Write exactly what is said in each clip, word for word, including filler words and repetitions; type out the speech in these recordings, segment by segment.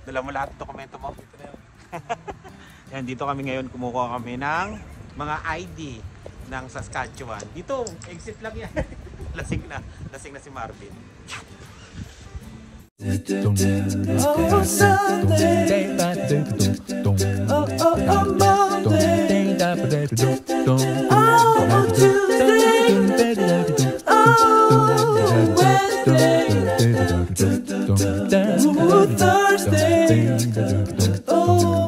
Dala mo lahat ng dokumento mo. Yan, dito kami ngayon, kumukuha kami ng mga I D ng Saskatchewan. Dito, exit lang yan. Lasing na, lasing na si Marvin. Oh, Sunday. Oh, oh, oh, Monday. Oh, Tuesday. Oh, Wednesday. Oh, Thursday. Oh.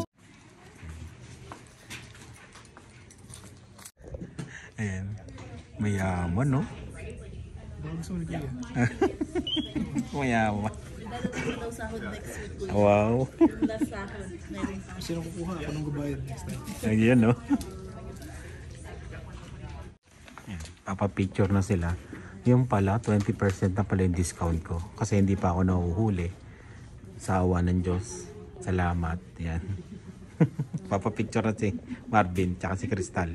Ayan, mayaman, no? Mayaman. Wow. Sino kukuha? Ako nang gubayad next time. Ayan, no? Ayan, papapicture na sila. Yung pala, twenty percent na pala yung discount ko. Kasi hindi pa ako nahuhuli. Sa awa ng Diyos. Salamat. Ayan. Papapicture na si Marvin tsaka si Crystal.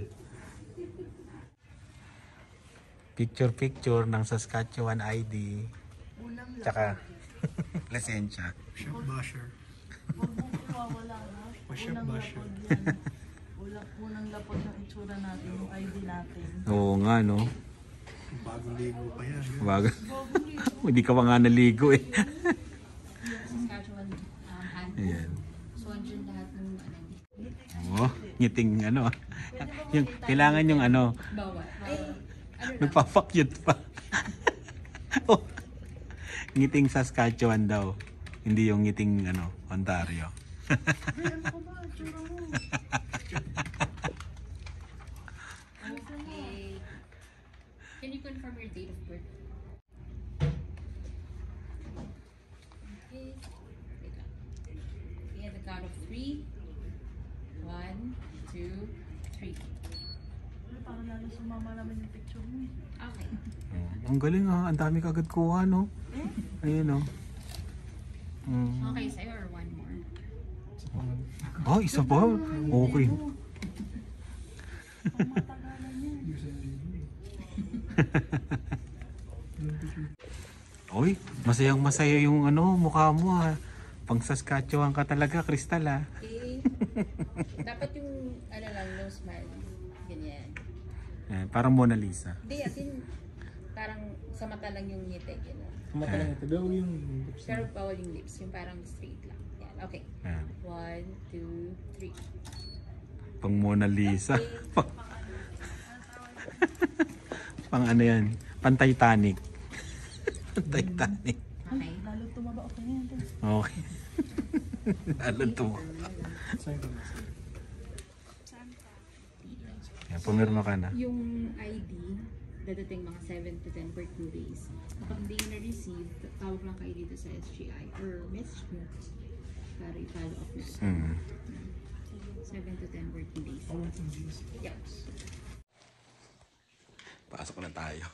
Picture picture ng Saskatchewan I D. Tsaka lisensya. Shop basher. Huwag mo wala na. Pa-shop Unang basher. lapod yan. Unang, unang lapod ng itsura natin, yung I D natin. Oo nga, no? Bagong ligo pa yan. Bago. Hindi ka pa nga naligo eh. Saskatchewan um, hand. Ayan. So, andyan lahat ng ano. Oh, ngiting ano. Yung, kailangan yung ano. Bawal. Ay, ano lang. Nagpapakyut pa. Oh, ngiting Saskatchewan daw. Hindi yung ngiting ano, Ontario. Okay. Can you confirm your date of birth? Okay. Wait lang. We have the count of three. One, two, three. Parang lalo sumama naman yung picture mo. Okay. Ang galing ah, ang dami kagad kuha, no? Ayun, no? Mm. Okay, sa'yo or one more? Oh, isa pa? Okay. Oy, masayang masaya yung ano, mukha mo ah. Pang Saskatchewan ka talaga, Crystal ah. Okay. Dapat yung, ano lang, no smile. Ganyan. Eh, parang Mona Lisa. Hindi, as in, parang sa mata lang yung ngiti. Ganyan. Kumata lang ito. Daw yung... Pero bawal yung lips, yung parang straight lang. Yan, okay. Yan. One, two, three. Pang Mona Lisa. Pang, pang ano yan? Pang Titanic. Titanic. Okay. Lalo tumaba ako ngayon. Okay. Lalo tumo. Sign ko na. Yan, pumirma ka na. Yung I D, dadating mga seven to ten working days. Kapag hindi nyo na-receive, tawag lang kayo dito sa S G I or message nyo para i-follow up nyo. Hmm. seven to ten working days. Oh, jeez. Yep. Pasok na tayo.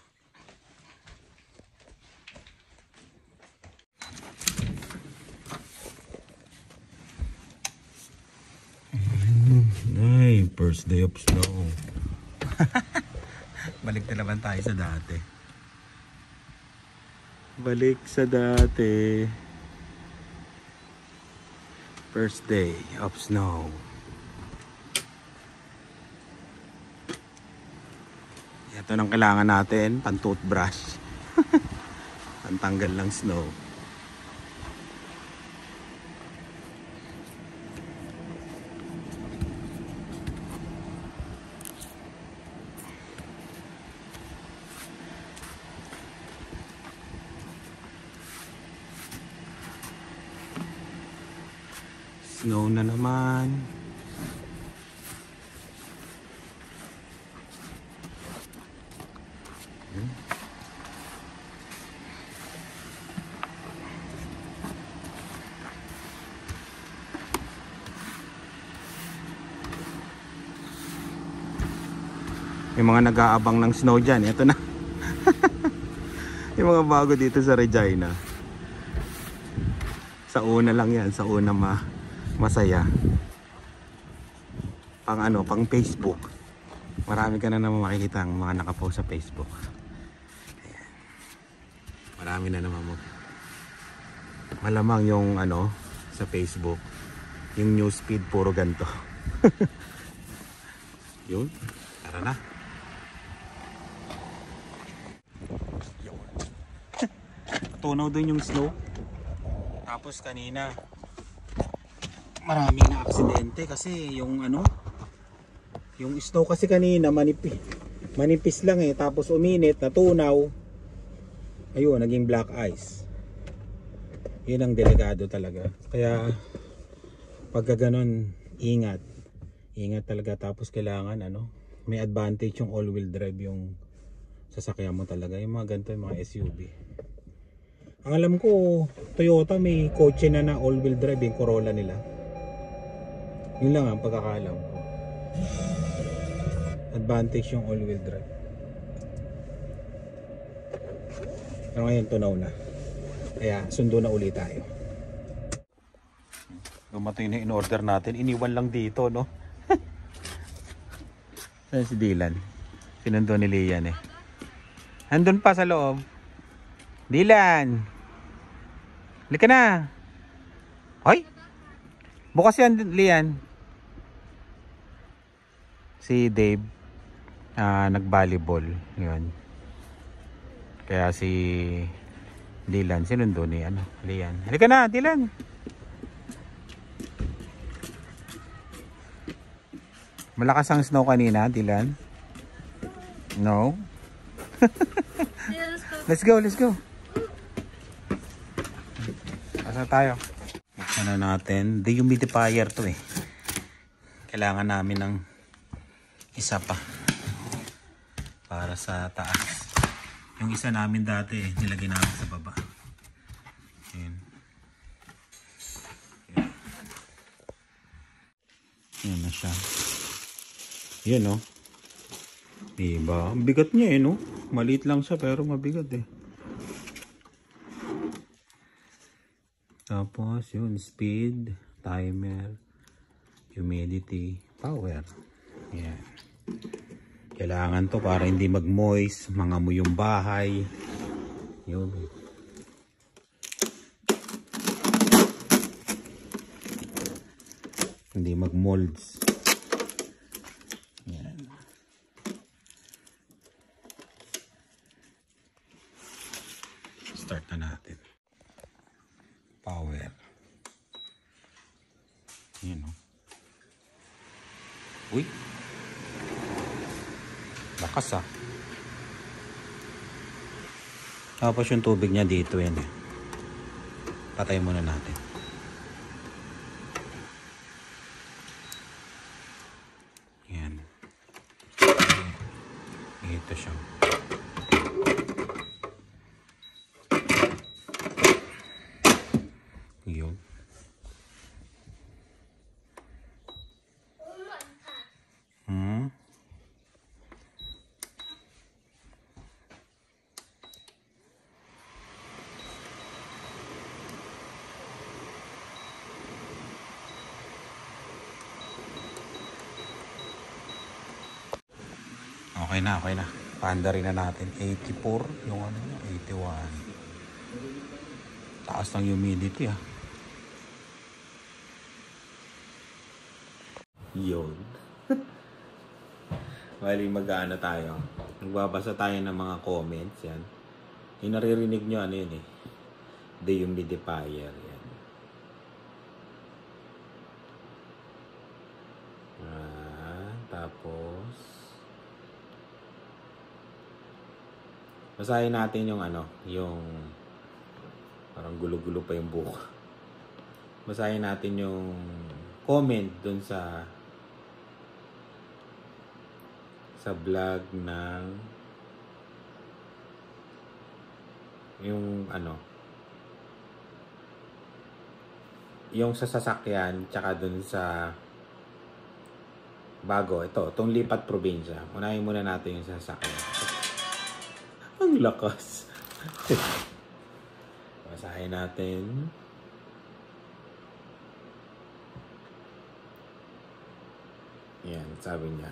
Ay, first day of snow. Balik na naman tayo sa dati. Balik sa dati. First day of snow. Ito nang kailangan natin, pan toothbrush. Pantanggal ng snow. Snow na naman. Hmm. Yung mga nag-aabang ng snow dyan, ito na. Yung mga bago dito sa Regina. Sa una lang yan, sa una ma masaya. Pang ano, pang Facebook. Marami ka na naman makikita ang mga nakapost sa Facebook. Ayan. Marami na naman mo. Malamang yung ano, sa Facebook. Yung newsfeed puro ganito. Yun, tara na. Tunaw dun yung snow. Tapos kanina maraming na aksidente kasi yung ano, yung snow kasi kanina manipis, manipis lang eh, tapos uminit, natunaw, ayun, naging black ice. Yun ang delikado talaga, kaya pagka ganon, ingat ingat talaga. Tapos kailangan ano, may advantage yung all wheel drive yung sasakyan mo talaga, yung mga ganito, yung mga S U V. Ang alam ko, Toyota may kotse na na all wheel drive, yung Corolla nila. Yun lang ang pagkakaalam ko. Advantage yung all wheel drive. Pero ngayon tunaw na, kaya sundo na ulit tayo. Dumating na in order natin, iniwan lang dito, no? Saan si Dylan? Sinundo ni Lian eh. Andun pa sa loob. Dylan! Halika na! Hoy! Bukas yan, Lian. Si Dave uh, nag-volleyball. Yun. Kaya si Dylan sinundo ni ano, Lian. Halika na, Dylan! Malakas ang snow kanina, Dylan? No? Let's go, let's go. Asa tayo? Buksan na natin. Dehumidifier to eh. Kailangan namin ng isa pa para sa taas. Yung isa namin dati eh, nilagay namin sa baba. Ayan. Ayan. Ayan na siya. Yan o. Diba? Ang bigat niya eh, no? Maliit lang siya pero mabigat eh. Tapos yun, speed, timer, humidity, power. Yan. Kailangan to para hindi mag-moist, mangamoy yung bahay. Yun. Hindi mag-molds. Start na natin. Power. Yan o. Uy. Lakas ah. Tapos yung tubig niya dito yan eh. Patay muna natin. Yan. Ito siya. Yun. Hmm. Okay na, okay na. Panda rin na natin. eighty-four, yung ano niya, eighty-one. Taas ng humidity ah. Yun. Bali mag-ano tayo. Magbabasa tayo ng mga comments yan. Yung naririnig nyo ano yun eh. Dehumidifier yan. Ah, tapos basahin natin yung ano, yung parang gulo-gulo pa yung buhok. Basahin natin yung comment dun sa sa vlog ng yung ano, yung sa sasakyan tsaka dun sa bago, ito, itong lipat probinsya. Unahin muna natin yung sasakyan. Ang lakas. Basahin natin. Yan, sabi niya.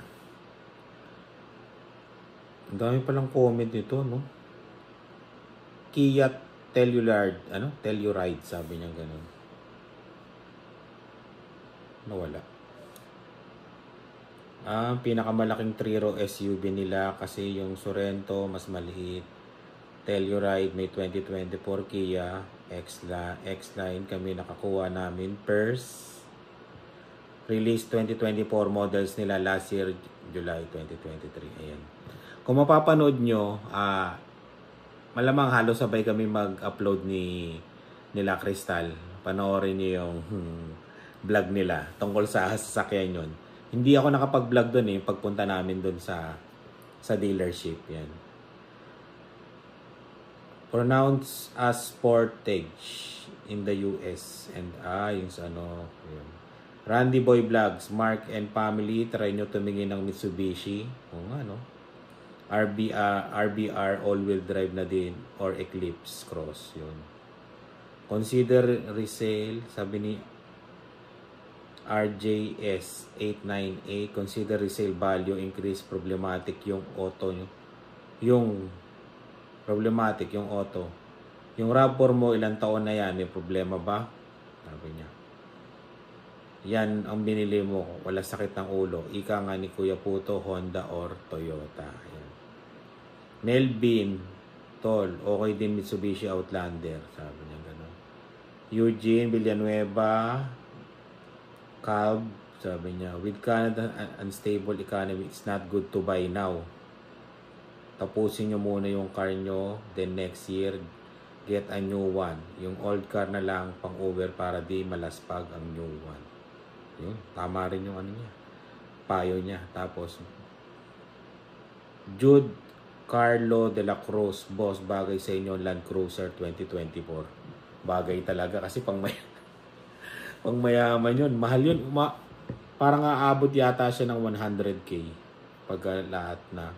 Ang dami palang comment dito, no? Kia Telluride, ano? Telluride, sabi niya ganun. Nawala. Ang pinakamalaking three row S U V nila kasi yung Sorento mas maliit. Telluride may twenty twenty-four Kia X-Line kami nakakuha namin. Purse release twenty twenty-four models nila last year July twenty twenty-three. Ayan. Kung mapapanood nyo, ah, malamang halos sabay kami mag-upload ni nila Crystal. Panoorin niyo yung hmm, vlog nila tungkol sa sasakyan yun. Hindi ako nakapag-vlog doon eh pagpunta namin doon sa sa dealership. Yan. Pronounced as Sportage in the U S and ah yung sa ano yun. Randy Boy Vlogs, Mark and family, try nyo tumingin ng Mitsubishi. O nga no. R B R, R B R all-wheel drive na din or Eclipse Cross yun. Consider resale, sabi ni R J S eight nine eight, consider resale value increase problematic yung auto nyo. Yung problematic yung auto. Yung RAV four mo ilang taon na yan, may problema ba? Sabi niya. Yan ang binili mo, wala sakit ng ulo. Ika nga ni Kuya Puto, Honda or Toyota. Ayan. Melvin, tol, okay din Mitsubishi Outlander. Sabi niya gano'n. Eugene Villanueva, Calb, sabi niya, with Canada unstable economy, it's not good to buy now. Tapusin nyo muna yung car nyo, then next year, get a new one. Yung old car na lang pang over para di malaspag ang new one. Yun, tama rin yung ano niya. Payo niya. Tapos, Jude Carlo de la Cruz, boss, bagay sa inyo Land Cruiser twenty twenty-four. Bagay talaga kasi pang may pang mayaman yun. Mahal yun. Ma parang aabot yata siya ng one hundred K pag lahat na.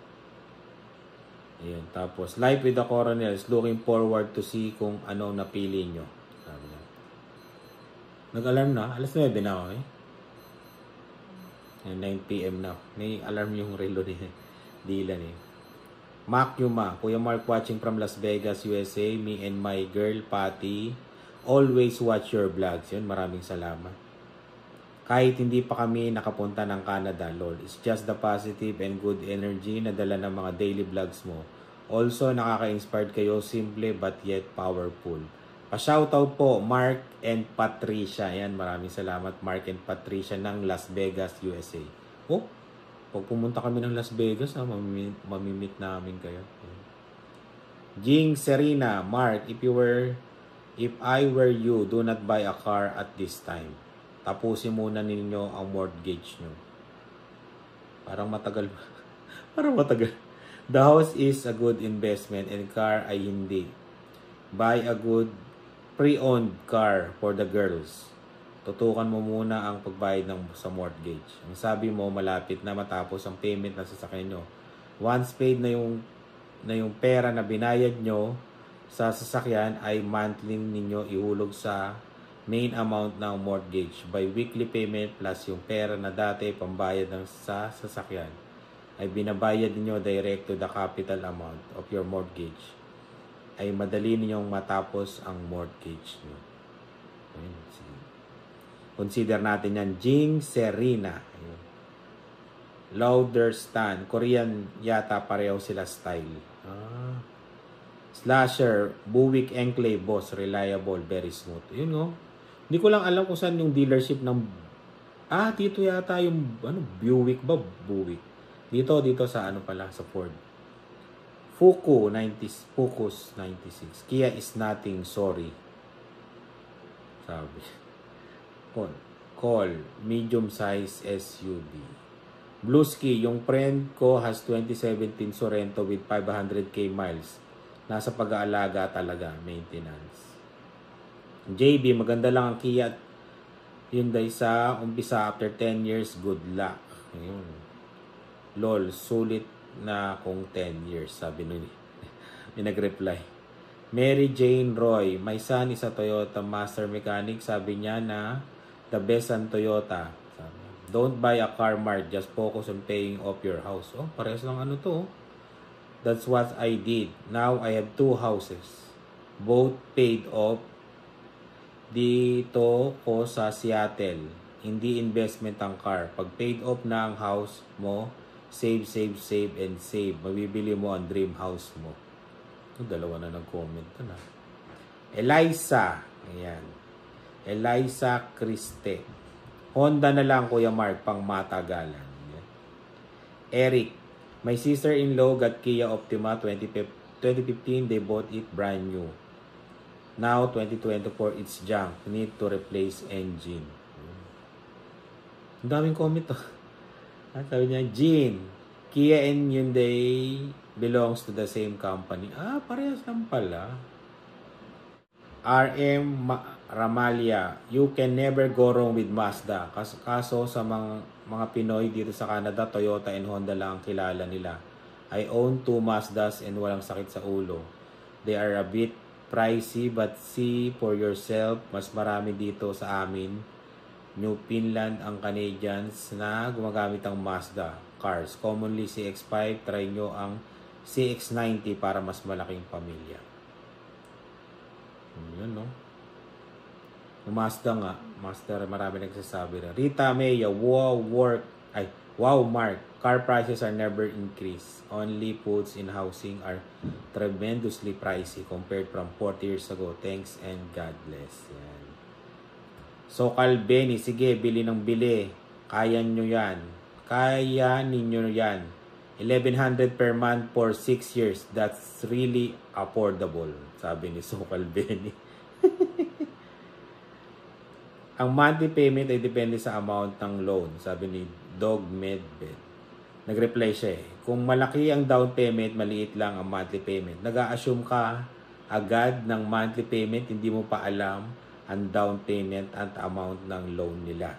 Ayan. Tapos, Life with the Coronels, looking forward to see kung ano napili nyo. Sabi niya. Nag-alarm na. alas nuwebe na ako eh. nine p m na. May alarm yung relo ni Dylan eh. Mac Yuma. Kuya Mark watching from Las Vegas, U S A. Me and my girl, Patty. Always watch your vlogs. Yun, maraming salamat. Kahit hindi pa kami nakapunta ng Canada, lol. It's just the positive and good energy na dala ng mga daily vlogs mo. Also, nakaka-inspired kayo, simple but yet powerful. Pa-shoutout po, Mark and Patricia. Ayan, maraming salamat, Mark and Patricia ng Las Vegas, U S A. Oh, pag pumunta kami ng Las Vegas, ha, mamimit, mamimit namin kayo. Ayan. Jing Serena, Mark, if you were, if I were you, do not buy a car at this time. Tapusin muna ninyo ang mortgage nyo. Parang matagal. Parang matagal. The house is a good investment and car ay hindi. Buy a good pre-owned car for the girls. Tutukan mo muna ang pagbayad ng, sa mortgage. Ang sabi mo, malapit na matapos ang payment ng sasakyan nyo. Once paid na yung, na yung pera na binayad nyo sa sasakyan, ay monthly ninyo ihulog sa main amount ng mortgage by weekly payment plus yung pera na dati pambayad ng sa sasakyan ay binabayad niyo direct to the capital amount of your mortgage. Ay madali ninyong matapos ang mortgage niyo. Ayun, sige. Consider natin yan. Jing Serena. Ayun. Louder Stan. Korean yata pareho sila style. Ah. Slasher. Buick Enclave boss. Reliable. Very smooth. Yun o. Hindi ko lang alam kung saan yung dealership ng... Ah, dito yata yung... Ano, Buick ba? Buick. Dito, dito sa ano pala, sa Ford. Fuku, ninety, Focus ninety-six. Kia is nothing, sorry. Sabi. Call. Call. Medium size S U V. Bluesky, yung friend ko has twenty seventeen Sorento with five hundred K miles. Nasa pag-aalaga talaga, maintenance. J B, maganda lang ang Kia Hyundai sa umpisa after ten years, good luck. Ayun. Lol, sulit na kung ten years, sabi nun. May nag-reply. Mary Jane Roy, my son is a Toyota master mechanic. Sabi niya na the best ang Toyota. Sabi, don't buy a car mart, just focus on paying off your house. Oh, parehas lang ano to. That's what I did. Now I have two houses. Both paid off. Dito ko sa Seattle. Hindi investment ang car. Pag paid off na ang house mo, save, save, save, and save. Mabibili mo ang dream house mo. Ito, dalawa na nag-comment ito na. Eliza. Ayan. Eliza Criste. Honda na lang, Kuya Mark, pang matagalan. Ayan. Eric. My sister-in-law got Kia Optima twenty fifteen. They bought it brand new. Now, twenty twenty-four, it's junk. Need to replace engine. Ang daming comment to. At sabi niya, Jean, Kia and Hyundai belongs to the same company. Ah, parehas lang pala. R M Ramalia, you can never go wrong with Mazda. Kaso, kaso sa mga, mga Pinoy dito sa Canada, Toyota and Honda lang ang kilala nila. I own two Mazdas and walang sakit sa ulo. They are a bit pricey but see for yourself. Mas marami dito sa amin. New Finland ang Canadians na gumagamit ang Mazda cars. Commonly C X five, try nyo ang C X ninety para mas malaking pamilya. Yun, no? Mazda nga. Mazda, marami nagsasabi na. Rita Maya, wow, work. Ay, wow, Mark. Car prices are never increased. Only foods in housing are tremendously pricey compared from forty years ago. Thanks and God bless. Yan. So, Calbeni, sige, bili ng bili. Kaya nyo yan. Kaya ninyo yan. eleven hundred per month for six years. That's really affordable. Sabi ni So Calbeni. Ang monthly payment ay depende sa amount ng loan. Sabi ni Dog Medbed. Nag-reply siya eh. Kung malaki ang down payment, maliit lang ang monthly payment. Nag-a-assume ka agad ng monthly payment, hindi mo pa alam ang down payment at amount ng loan nila.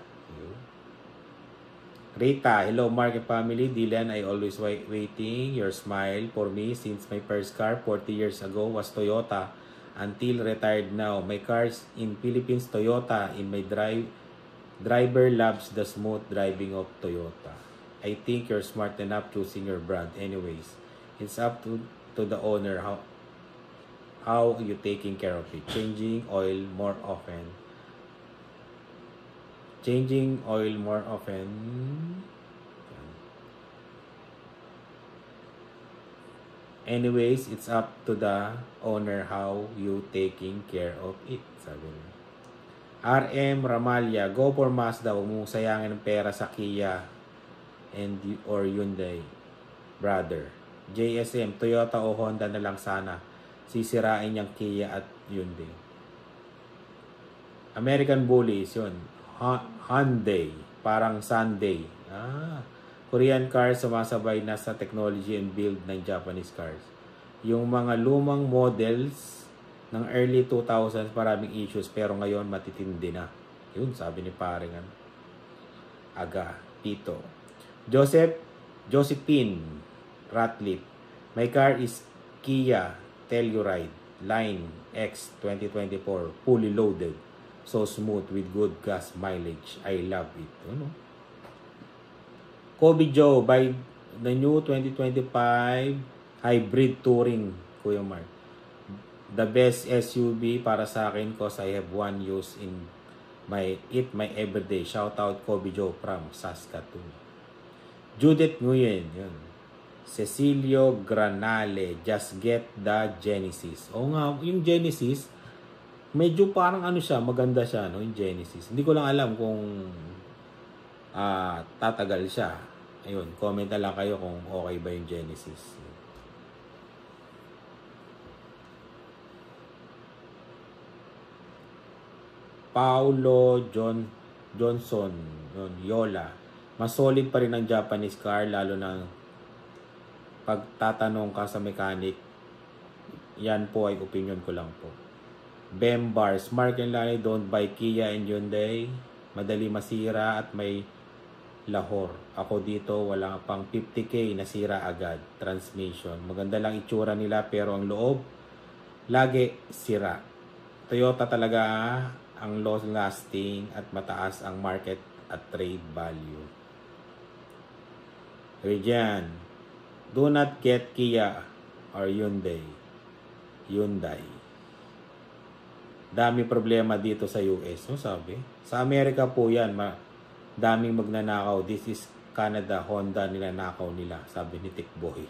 Rita, hello Mark and family. Dylan, I always wait, waiting your smile for me since my first car forty years ago was Toyota until retired now. My cars in Philippines, Toyota. In my drive, driver loves the smooth driving of Toyota. I think you're smart enough choosing your brand. Anyways, it's up to, to the owner how How are you taking care of it? Changing oil more often. Changing oil more often. Anyways, it's up to the owner how you taking care of it. Sabi niya. R M Ramalia, go for Mazda. Huwag mong sayangin ng pera sa Kia and or Hyundai. Brother. J S M, Toyota o Honda na lang sana. Sisirain niyang Kia at Hyundai. American Bullies, yun. Hyundai. Parang Sunday. Ah, Korean cars sumasabay na sa technology and build ng Japanese cars. Yung mga lumang models ng early two thousands, maraming issues, pero ngayon matitindi na. Yun, sabi ni paring Aga, Tito. Joseph, Josephine Ratliff. My car is Kia Telluride Line X twenty twenty-four, fully loaded, so smooth with good gas mileage. I love it. Ano? Kobe Joe, by the new twenty twenty-five hybrid touring, Kuya Mark. The best S U V para sa akin cause I have one use in my it my everyday. Shout out Kobe Joe from Saskatoon. Judith Nguyen, yun. Cecilio Granale, just get the Genesis. O nga, yung Genesis, medyo parang ano siya, maganda siya, no? Yung Genesis. Hindi ko lang alam kung uh, tatagal siya. Ayun, comment na lang kayo kung okay ba yung Genesis. Paulo John Johnson, yun, Yola. Mas solid pa rin ang Japanese car, lalo na pagtatanong ka sa mechanic. Yan po ay opinion ko lang po. Bembars, Mark and Lani, don't buy Kia and Hyundai. Madali masira at may lahor. Ako dito, wala pang fifty K, nasira agad. Transmission. Maganda lang itsura nila pero ang loob, lagi sira. Toyota talaga ang long lasting at mataas ang market at trade value. Regyan, do not get Kia or Hyundai. Hyundai. Dami problema dito sa U S. No, sabi? Sa Amerika po yan. Ma Daming magnanakaw. This is Canada, Honda nilanakaw nila, sabi ni Tikboy.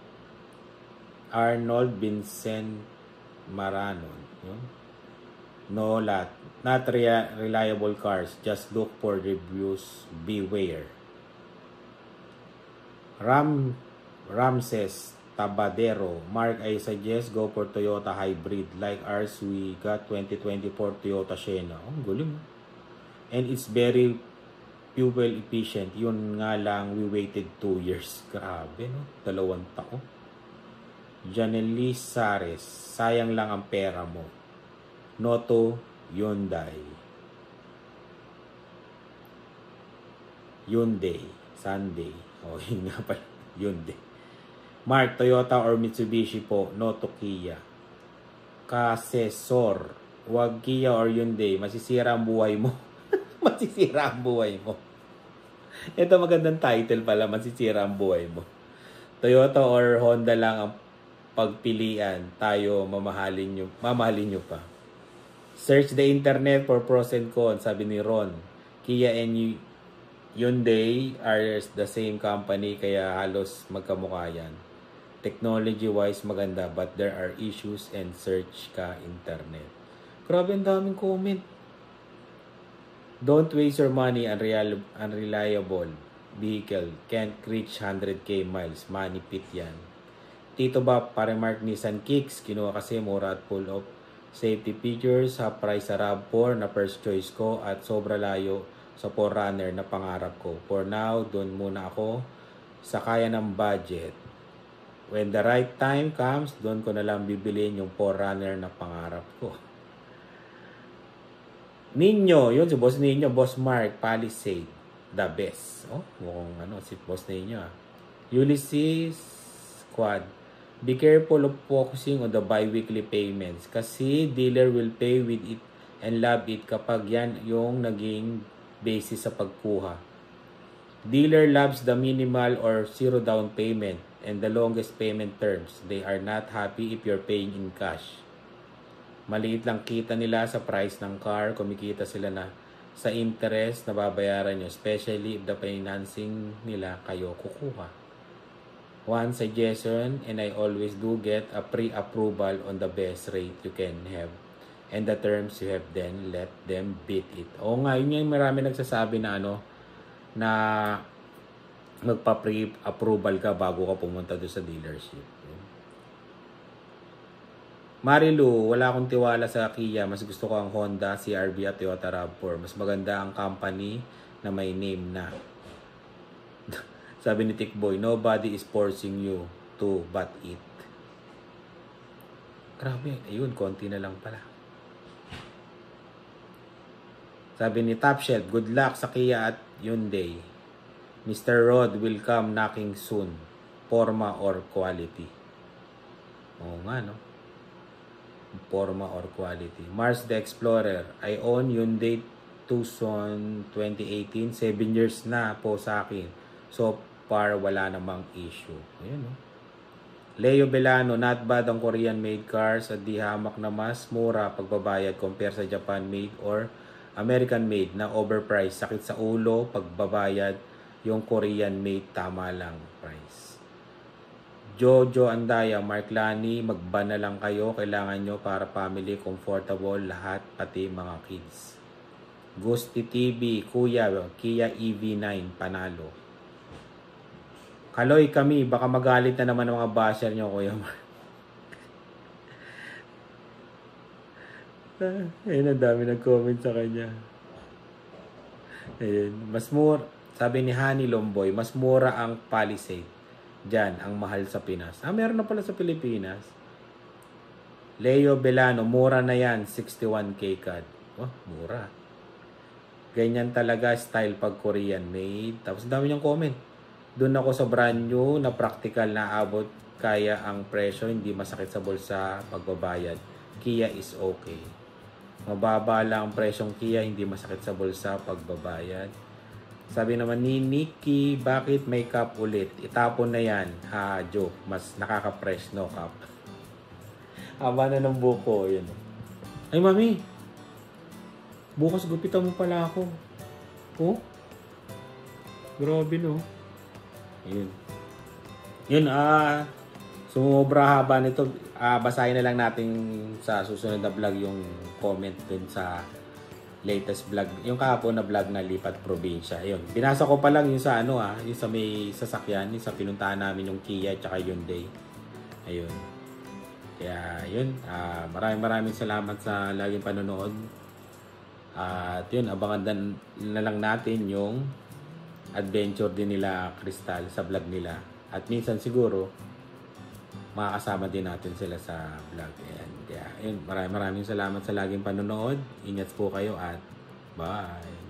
Arnold Vincent Maranon. Yun. No, lot. Not rea- reliable cars. Just look for reviews. Beware. Ram Ramses Tabadero. Mark, I suggest go for Toyota Hybrid. Like ours, we got twenty twenty-four Toyota Sienna. Oh, galing. And it's very fuel efficient. Yun nga lang, we waited two years. Grabe, no? Dalawang taon. Janelis Sares. Sayang lang ang pera mo. Noto Hyundai. Hyundai. Sunday. O, oh, yun nga pala. Hyundai. Mark, Toyota or Mitsubishi po. Noto Kia. Kasesor. Huwag Kia or Hyundai. Masisira ang buhay mo. Masisira ang buhay mo. Ito magandang title pala. Masisira ang buhay mo. Toyota or Honda lang ang pagpilian. Tayo mamahalin nyo, mamahalin nyo pa. Search the internet for pros and cons, sabi ni Ron. Kia and Hyundai are the same company, kaya halos magkamukha yan. Technology-wise maganda, but there are issues and search ka internet. Grabe, ang daming comment. Don't waste your money on unreliable, unreliable vehicle. Can't reach one hundred k miles. Money pit yan. Tito ba, pare Mark Nissan Kicks. Kinuha kasi mura at full of safety features. Half price sa RAV four na first choice ko at sobra layo sa four runner na pangarap ko. For now, doon muna ako sa kaya ng budget. When the right time comes, doon ko na lang bibiliin yung four runner na pangarap ko. Ninyo, yun si Boss Ninyo, Boss Mark, Palisade, the best. Oh, mukhang ano, si Boss Ninyo ah. Ulysses Quad. Be careful of focusing on the bi-weekly payments kasi dealer will pay with it and love it kapag yan yung naging basis sa pagkuha. Dealer loves the minimal or zero down payment and the longest payment terms. They are not happy if you're paying in cash. Maliit lang kita nila sa price ng car, kumikita sila na sa interest na babayaran nyo, especially if the financing nila kayo kukuha. One suggestion, and I always do get a pre-approval on the best rate you can have. And the terms you have, then let them beat it. O nga, yun yung marami nagsasabi na ano, na magpa-pre-approval ka bago ka pumunta doon sa dealership. Marilu, wala akong tiwala sa Kia. Mas gusto ko ang Honda, C R V at Toyota RAV four. Mas maganda ang company na may name na. Sabi ni Tikboy, nobody is forcing you to but it. Grabe, ayun, konti na lang pala. Sabi ni Top Shelf, good luck sa Kia at Hyundai. Mister Rod will come knocking soon. Forma or quality. Oo nga, no? Forma or quality. Mars the Explorer. I own Hyundai Tucson twenty eighteen. seven years na po sa akin. So far, wala namang issue. Ayun, no? Leo Belano, not bad ang Korean made cars at di hamak na mas mura pagbabayad compare sa Japan made or American made na overpriced. Sakit sa ulo pagbabayad, yung Korean made tama lang price. Jojo Andaya, Mark Lani, magban na lang kayo. Kailangan nyo para family, comfortable, lahat, pati mga kids. Gusti T V, Kuya, Kia E V nine, panalo. Kaloy kami, baka magalit na naman ang mga basher nyo, Kuya Mark. Ayun, ang dami nag-comment sa kanya. Ayun, mas mura, sabi ni Hani Lomboy, mas mura ang Palisade. Diyan, ang mahal sa Pinas. Ah, meron na pala sa Pilipinas. Leo Belano, mura na yan, sixty-one K cad. Oh, mura. Ganyan talaga style pag Korean made. Tapos dami niyang comment. Doon ako sa brand new na practical na abot kaya ang presyo, hindi masakit sa bulsa pagbabayad. Kia is okay. Mababa lang ang presyong Kia, hindi masakit sa bulsa pagbabayad. Sabi naman ni Nikki, bakit may cup ulit? Itapon na yan. Ha, joke. Mas nakaka-fresh, no cup. Haba na ng buko. Yun. Ay, mami. Bukas gupitan mo pala ako. Oh? Grabe no. Yun. Yun, ah, sumobra haba nito. Ah, basahin na lang natin sa susunod na vlog yung comment dun sa latest vlog. Yung kahapon na vlog na lipat probinsya. Ayun. Binasa ko pa lang yung sa ano ah, yung sa may sasakyan, yung sa pinuntahan namin yung Kia at saka Hyundai. Ayun. Kaya yun, ah, maraming maraming salamat sa laging panonood. At yun, abangan na, na lang natin yung adventure din nila Crystal sa vlog nila. At minsan siguro, makakasama din natin sila sa vlog. Ayan. Kaya yun, maraming maraming salamat sa laging panonood. Ingat po kayo at bye!